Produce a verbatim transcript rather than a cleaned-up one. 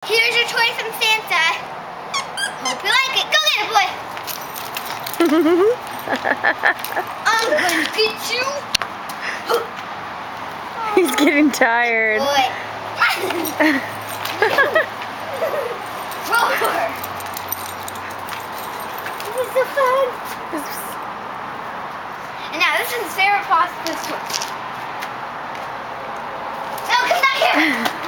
Here's your toy from Santa. Hope you like it. Go get it, boy. I'm gonna get you. He's getting tired. Boy. Roar. This is so fun. And now this is Sarah Foster's toy. No, come back here.